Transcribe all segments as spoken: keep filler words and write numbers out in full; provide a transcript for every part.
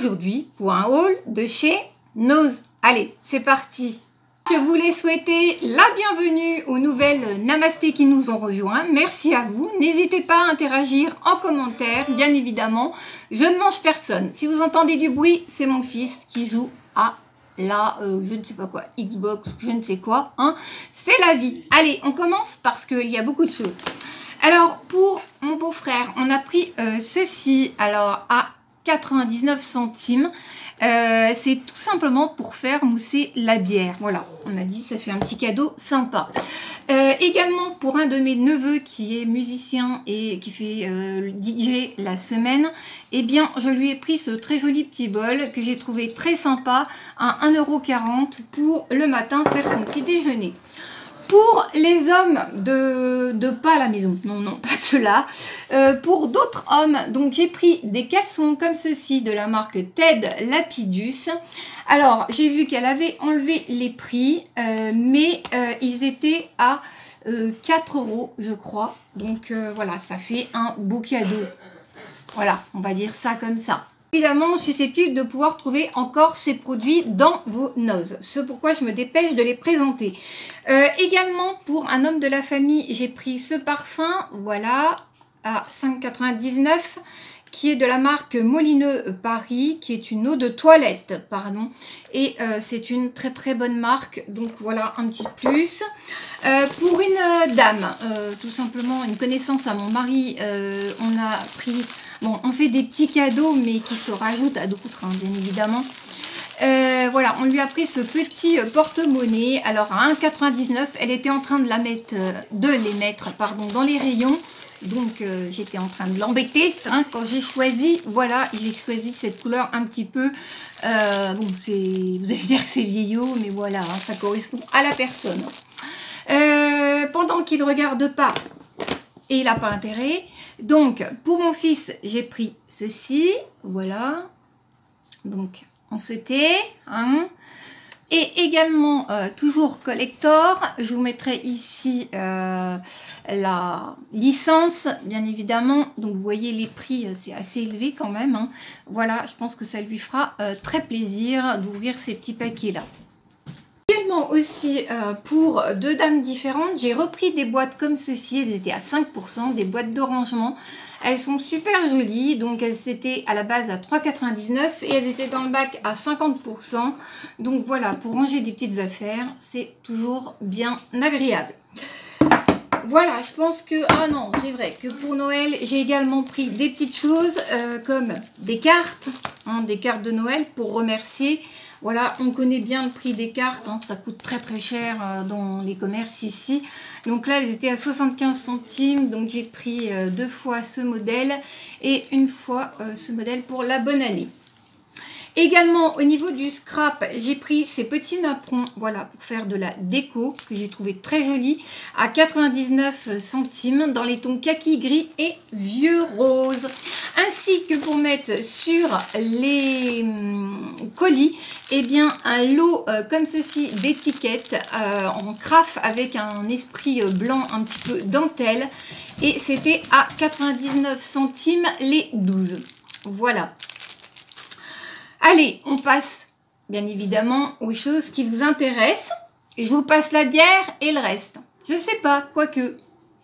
aujourd'hui pour un haul de chez Nose. Allez, c'est parti. Je voulais souhaiter la bienvenue aux nouvelles Namasté qui nous ont rejoints. Merci à vous. N'hésitez pas à interagir en commentaire, bien évidemment. Je ne mange personne. Si vous entendez du bruit, c'est mon fils qui joue à la, euh, je ne sais pas quoi, Xbox, je ne sais quoi. Hein. C'est la vie. Allez, on commence parce qu'il y a beaucoup de choses. Alors, pour mon beau-frère, on a pris euh, ceci alors à quatre-vingt-dix-neuf centimes. Euh, c'est tout simplement pour faire mousser la bière. Voilà, on a dit ça fait un petit cadeau sympa. Euh, également pour un de mes neveux qui est musicien et qui fait euh, D J la semaine, eh bien je lui ai pris ce très joli petit bol que j'ai trouvé très sympa à un euro quarante pour le matin faire son petit déjeuner. Pour les hommes de, de pas à la maison, non, non, pas ceux-là. Euh, pour d'autres hommes, donc j'ai pris des caleçons comme ceci de la marque Ted Lapidus. Alors, j'ai vu qu'elle avait enlevé les prix, euh, mais euh, ils étaient à euh, quatre euros, je crois. Donc euh, voilà, ça fait un beau cadeau. Voilà, on va dire ça comme ça. Évidemment susceptible de pouvoir trouver encore ces produits dans vos Nose. C'est pourquoi je me dépêche de les présenter. Euh, également pour un homme de la famille, j'ai pris ce parfum, voilà, à cinq quatre-vingt-dix-neuf, qui est de la marque Molineux Paris, qui est une eau de toilette, pardon. Et euh, c'est une très très bonne marque, donc voilà un petit plus. Euh, pour une dame, euh, tout simplement une connaissance à mon mari, euh, on a pris... Bon, on fait des petits cadeaux, mais qui se rajoutent à d'autres, hein, bien évidemment. Euh, voilà, on lui a pris ce petit porte-monnaie. Alors, à un euro quatre-vingt-dix-neuf, elle était en train de, la mettre, de les mettre pardon, dans les rayons. Donc, euh, j'étais en train de l'embêter. Hein, quand j'ai choisi, voilà, j'ai choisi cette couleur un petit peu... Euh, bon, c'est, vous allez dire que c'est vieillot, mais voilà, hein, ça correspond à la personne. Euh, pendant qu'il ne regarde pas, et il n'a pas intérêt... Donc, pour mon fils, j'ai pris ceci, voilà, donc en ce thé, hein. Et également, euh, toujours collector, je vous mettrai ici euh, la licence, bien évidemment, donc vous voyez les prix, c'est assez élevé quand même, hein. Voilà, je pense que ça lui fera euh, très plaisir d'ouvrir ces petits paquets-là. Également aussi euh, pour deux dames différentes, j'ai repris des boîtes comme ceci, elles étaient à cinq pour cent, des boîtes de rangement. Elles sont super jolies, donc elles étaient à la base à trois euros quatre-vingt-dix-neuf et elles étaient dans le bac à cinquante pour cent. Donc voilà, pour ranger des petites affaires, c'est toujours bien agréable. Voilà, je pense que... Ah non, c'est vrai que pour Noël, j'ai également pris des petites choses euh, comme des cartes, hein, des cartes de Noël pour remercier. Voilà, on connaît bien le prix des cartes, hein, ça coûte très très cher euh, dans les commerces ici. Donc là, elles étaient à soixante-quinze centimes, donc j'ai pris euh, deux fois ce modèle et une fois euh, ce modèle pour la bonne année. Également, au niveau du scrap, j'ai pris ces petits napperons, voilà, pour faire de la déco, que j'ai trouvé très joli, à quatre-vingt-dix-neuf centimes, dans les tons kaki, gris et vieux rose. Ainsi que pour mettre sur les hum, colis, eh bien, un lot euh, comme ceci d'étiquettes euh, en craft avec un esprit blanc un petit peu dentelle. Et c'était à quatre-vingt-dix-neuf centimes les douze. Voilà. Allez, on passe bien évidemment aux choses qui vous intéressent. Et je vous passe la bière et le reste. Je sais pas, quoique.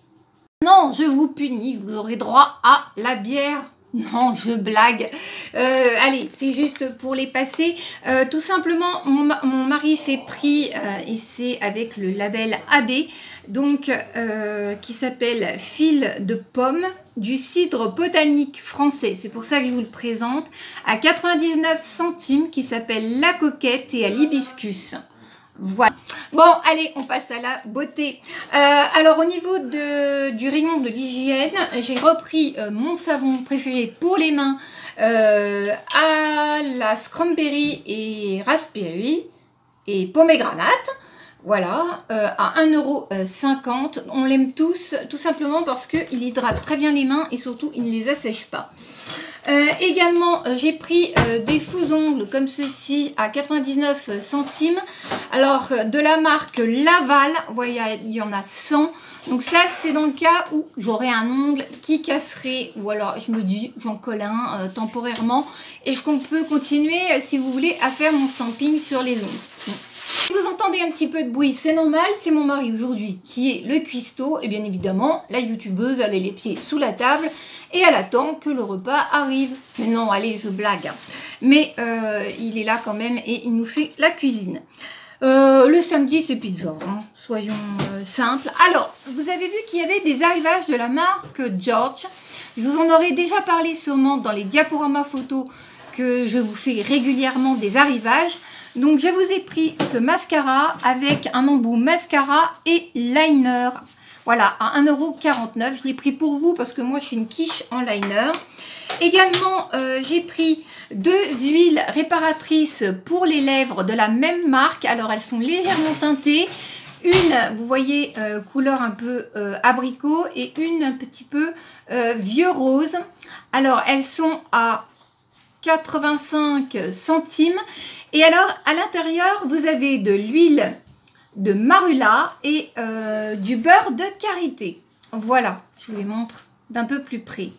Non, je vous punis, vous aurez droit à la bière. Non, je blague. Euh, allez, c'est juste pour les passer. Euh, tout simplement, mon, mon mari s'est pris, euh, et c'est avec le label A B, donc euh, qui s'appelle Fil de pomme, du cidre botanique français. C'est pour ça que je vous le présente. À quatre-vingt-dix-neuf centimes, qui s'appelle La Coquette et à l'hibiscus. Voilà. Bon, allez, on passe à la beauté. Euh, alors, au niveau de, du rayon de l'hygiène, j'ai repris euh, mon savon préféré pour les mains euh, à la cranberry et raspberry et pomegranate. Voilà, euh, à un euro cinquante. On l'aime tous, tout simplement parce qu'il hydrate très bien les mains et surtout, il ne les assèche pas. Euh, également, j'ai pris euh, des faux ongles comme ceci à quatre-vingt-dix-neuf centimes. Alors, de la marque Laval, vous voyez, il y en a cent. Donc ça, c'est dans le cas où j'aurais un ongle qui casserait. Ou alors, je me dis, j'en colle un euh, temporairement. Et je peux continuer, euh, si vous voulez, à faire mon stamping sur les ongles. Si vous entendez un petit peu de bruit, c'est normal. C'est mon mari aujourd'hui qui est le cuistot. Et bien évidemment, la youtubeuse, elle a les pieds sous la table. Et elle attend que le repas arrive. Mais non, allez, je blague. Mais euh, il est là quand même et il nous fait la cuisine. Euh, le samedi, c'est pizza. Hein. Soyons euh, simples. Alors, vous avez vu qu'il y avait des arrivages de la marque George. Je vous en aurais déjà parlé sûrement dans les diaporamas photos que je vous fais régulièrement des arrivages. Donc, je vous ai pris ce mascara avec un embout mascara et liner. Voilà, à un euro quarante-neuf. Je l'ai pris pour vous parce que moi, je suis une quiche en liner. Également, euh, j'ai pris deux huiles réparatrices pour les lèvres de la même marque. Alors, elles sont légèrement teintées. Une, vous voyez, euh, couleur un peu euh, abricot et une un petit peu euh, vieux rose. Alors, elles sont à quatre-vingt-cinq centimes. Et alors, à l'intérieur, vous avez de l'huile de marula et euh, du beurre de karité. Voilà, je vous les montre d'un peu plus près.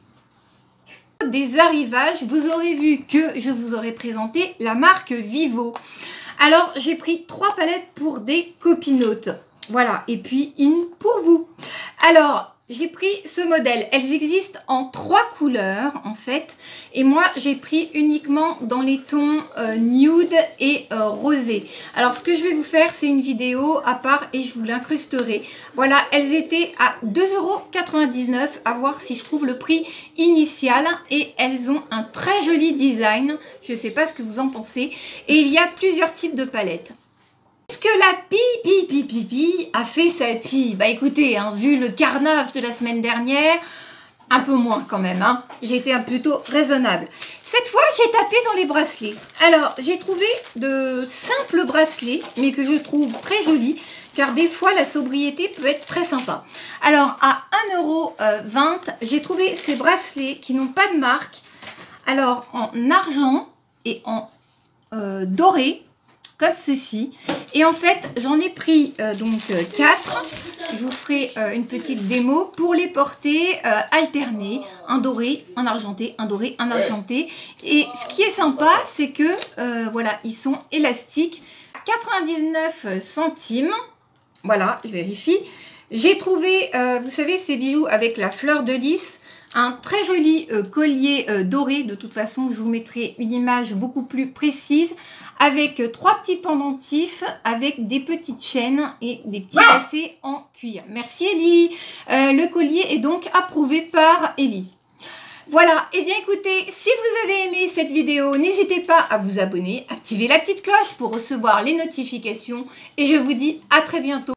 Des arrivages, vous aurez vu que je vous aurais présenté la marque Vivo. Alors, j'ai pris trois palettes pour des copinotes. Voilà, et puis une pour vous. Alors, j'ai pris ce modèle. Elles existent en trois couleurs, en fait. Et moi, j'ai pris uniquement dans les tons euh, nude et euh, rosé. Alors, ce que je vais vous faire, c'est une vidéo à part et je vous l'incrusterai. Voilà, elles étaient à deux euros quatre-vingt-dix-neuf. À voir si je trouve le prix initial. Et elles ont un très joli design. Je ne sais pas ce que vous en pensez. Et il y a plusieurs types de palettes. Est-ce que la Pipi Pipi Pipi a fait sa pie? Bah écoutez, hein, vu le carnage de la semaine dernière, un peu moins quand même. Hein. J'ai été un plutôt raisonnable. Cette fois, j'ai tapé dans les bracelets. Alors, j'ai trouvé de simples bracelets, mais que je trouve très jolis, car des fois, la sobriété peut être très sympa. Alors, à un euro vingt, j'ai trouvé ces bracelets qui n'ont pas de marque. Alors, en argent et en euh, doré, comme ceci. Et en fait, j'en ai pris euh, donc quatre. Je vous ferai euh, une petite démo pour les porter euh, alternés. Un doré, un argenté, un doré, un argenté. Et ce qui est sympa, c'est que euh, voilà, ils sont élastiques. quatre-vingt-dix-neuf centimes. Voilà, je vérifie. J'ai trouvé, euh, vous savez, ces bijoux avec la fleur de lys. Un très joli euh, collier euh, doré. De toute façon, je vous mettrai une image beaucoup plus précise. Avec trois petits pendentifs, avec des petites chaînes et des petits lacets en cuir. Merci Ellie. Euh, le collier est donc approuvé par Ellie. Voilà, et eh bien écoutez, si vous avez aimé cette vidéo, n'hésitez pas à vous abonner, activer la petite cloche pour recevoir les notifications. Et je vous dis à très bientôt.